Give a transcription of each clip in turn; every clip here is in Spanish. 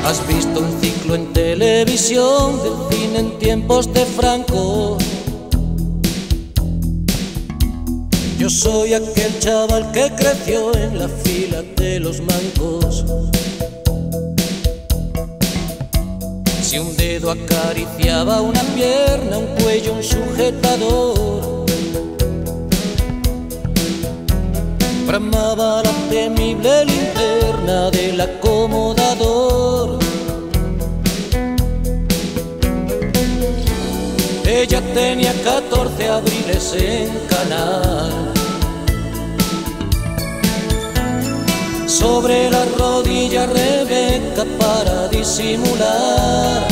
Has visto un ciclo en televisión del cine en tiempos de Franco. Yo soy aquel chaval que creció en la fila de los mancos. Si un dedo acariciaba una pierna, un cuello, un sujetador, bramaba la temible linterna del acomodador. Ella tenía 14 abriles en Canal. Sobre la rodilla Rebeca para disimular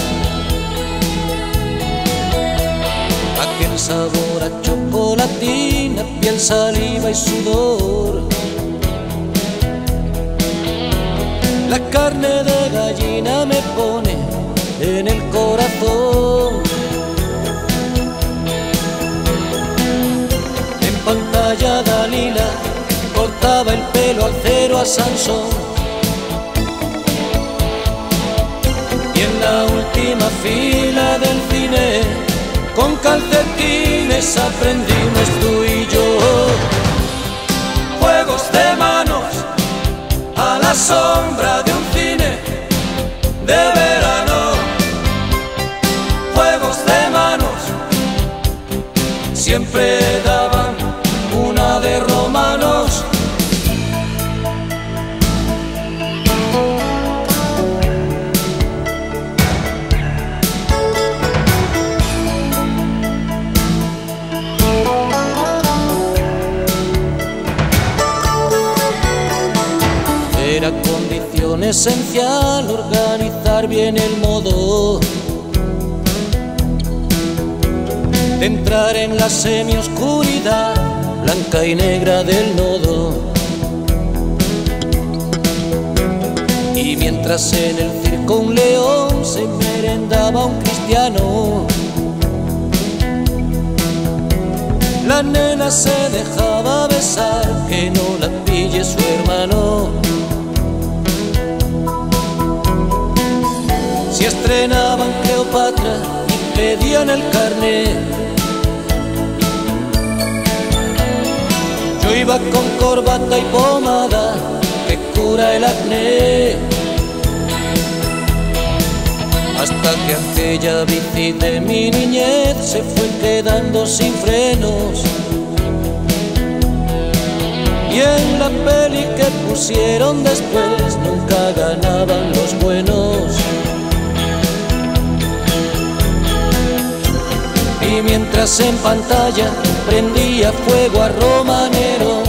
aquel sabor a chocolatina, piel, saliva y sudor. La carne de gallina me pone en el corazón. En pantalla Dalila cortaba el pelo al cero a Sansón, y en la última fila del cine con calcetines aprendimos tú y yo. Juegos de manos a la sombra de un cine de verano. Juegos de manos siempre daban una de romanos. Era condición esencial organizar bien el modo de entrar en la semioscuridad blanca y negra del nodo. Y mientras en el circo un león se merendaba a un cristiano, la nena se dejaba besar, que no la pille su hermano. Si estrenaban Cleopatra y pedían el carnet, yo iba con corbata y pomada que cura el acné. Hasta que aquella bici de mi niñez se fue quedando sin frenos, y en la peli que pusieron después nunca ganaban los buenos. Y mientras en pantalla prendía fuego a Romanero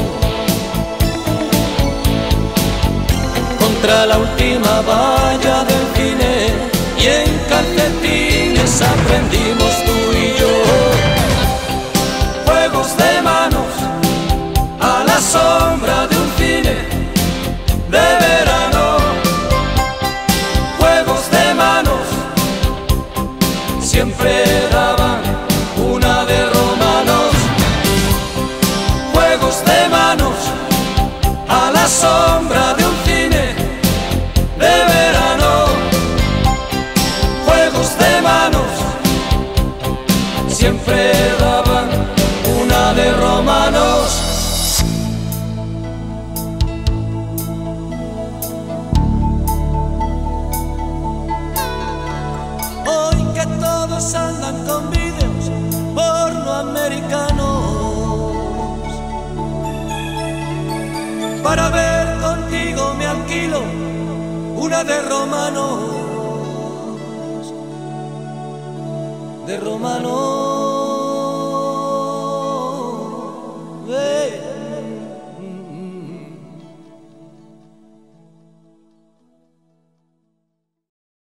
contra la última valla del cine, y en calcetines aprendimos tú y yo. Juegos de manos a la sombra de un cine de verano. Juegos de manos siempre daban una de romanos. Juegos de manos a la sombra de un cine de verano. Juegos de manos siempre daban una de romanos. Hoy que todos andan con vídeos porno americanos, para ver contigo me alquilo una de romanos, de romanos.